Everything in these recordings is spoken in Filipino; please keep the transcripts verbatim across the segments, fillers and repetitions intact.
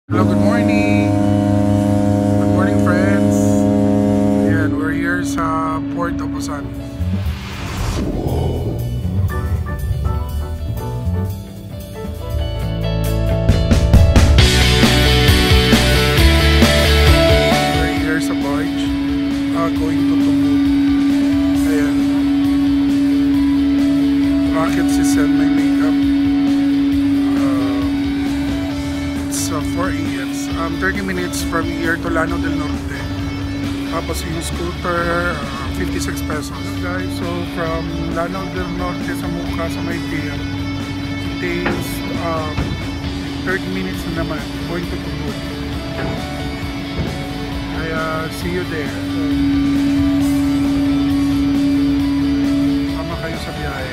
Hello, good morning. Good morning, friends. Ayan, we're here sa Port of Osamis. We're here sa barge, uh, going to Tubu. Ayan. Rocket si send my makeup. Uh, four A M Um, thirty minutes from here to Llano del Norte. Tapos yung scooter, uh, fifty-six pesos. Guys, so from Llano del Norte sa Muka sa Maygea, it takes um, thirty minutes na naman going to Tubod. Kaya see you there. So, sama kayo sa biyahe.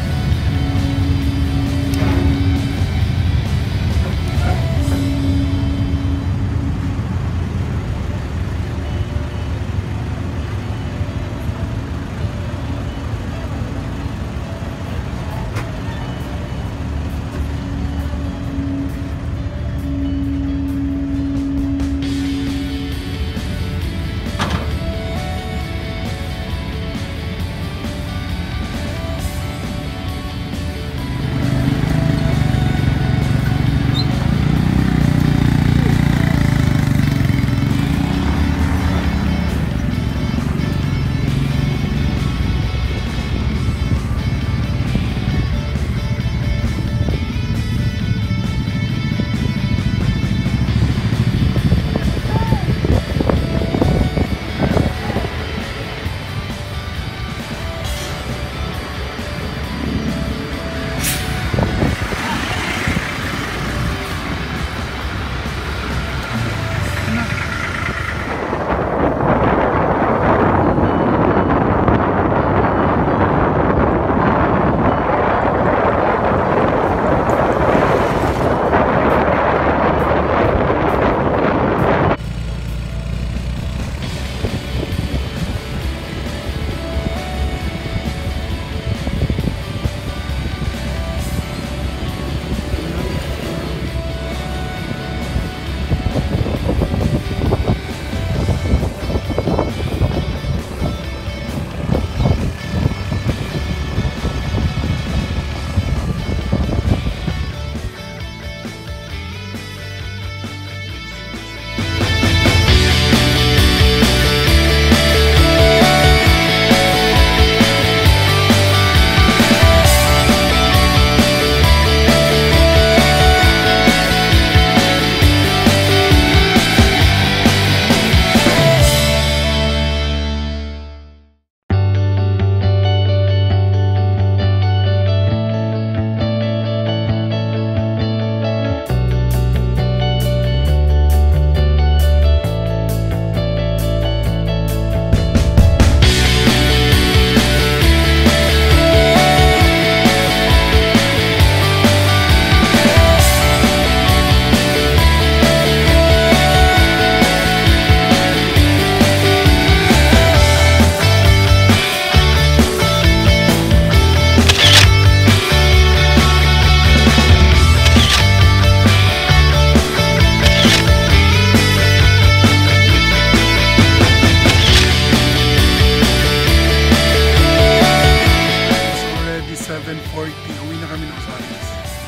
seven forty, uwi na kami ng Osamis.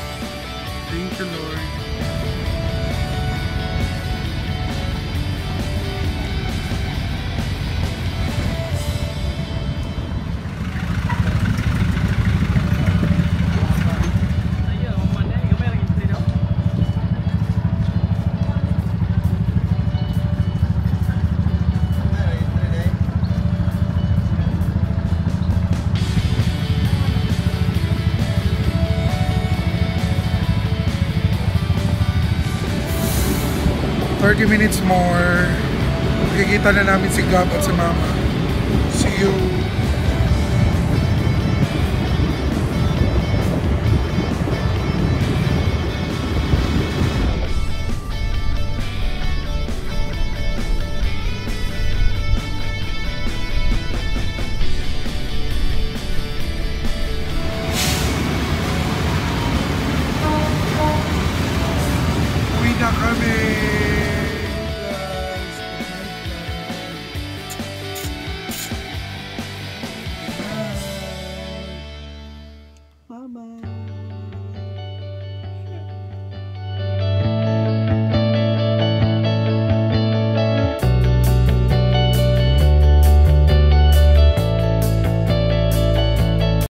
Thank you, Lord. thirty minutes more. Makikita na namin si Gab at si Mama. See you. Uwi na kami. morning!